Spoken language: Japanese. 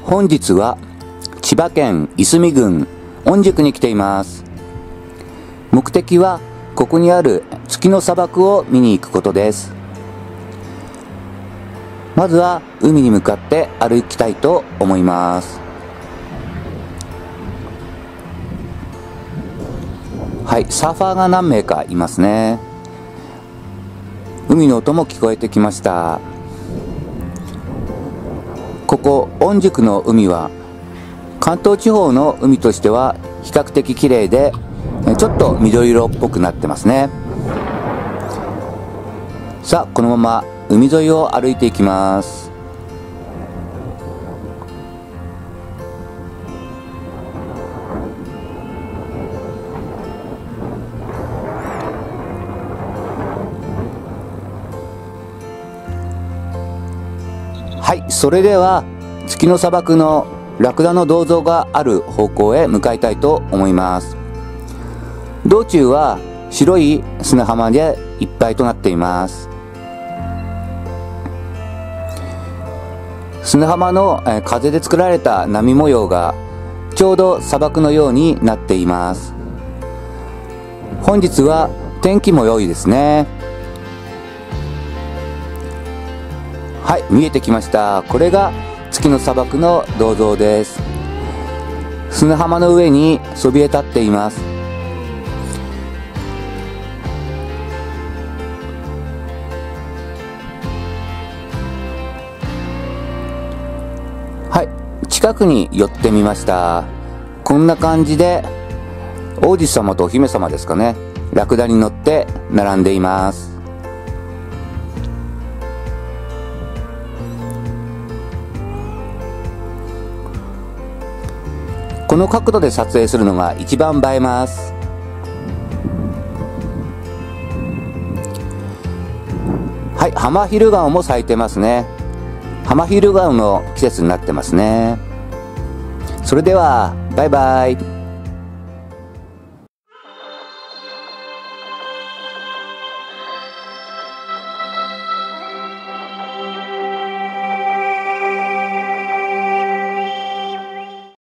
本日は千葉県いすみ郡御宿に来ています。目的はここにある月の砂漠を見に行くことです。まずは海に向かって歩きたいと思います。はい、サーファーが何名かいますね。海の音も聞こえてきました。ここ御宿の海は関東地方の海としては比較的綺麗で、ちょっと緑色っぽくなってますね。さあ、このまま海沿いを歩いていきます。はい、それでは月の砂漠のラクダの銅像がある方向へ向かいたいと思います。道中は白い砂浜でいっぱいとなっています。砂浜の風で作られた波模様がちょうど砂漠のようになっています。本日は天気も良いですね。はい、見えてきました。これが月の砂漠の銅像です。砂浜の上にそびえ立っています。はい、近くに寄ってみました。こんな感じで王子様とお姫様ですかね、ラクダに乗って並んでいます。この角度で撮影するのが一番映えます。はい、ハマヒルガオも咲いてますね。ハマヒルガオの季節になってますね。それではバイバイ。